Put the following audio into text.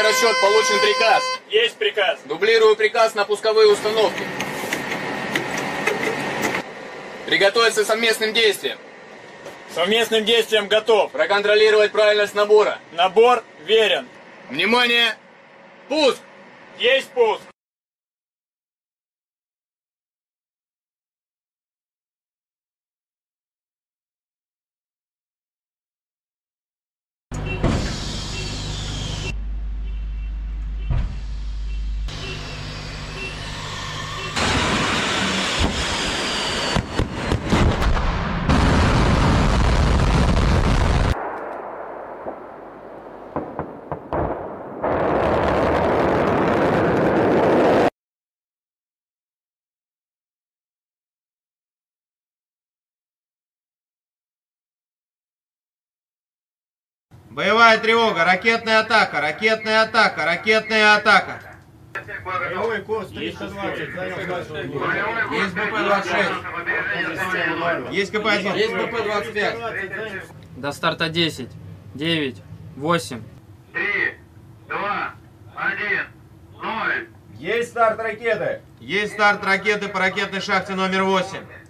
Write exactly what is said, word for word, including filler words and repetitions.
расчет, получен приказ. Есть приказ. Дублирую приказ на пусковые установки. Приготовиться к совместным действиям. Совместным действием готов. Проконтролировать правильность набора. Набор верен. Внимание! Пуск! Есть пуск. Боевая тревога, ракетная атака, ракетная атака, ракетная атака. Боевой курс триста двадцать, занял дальше. Есть БП двадцать шесть. Есть КП один. Есть БП двадцать пять. До старта десять, девять, восемь. три, два, один, ноль. Есть старт ракеты. Есть старт ракеты по ракетной шахте номер восемь.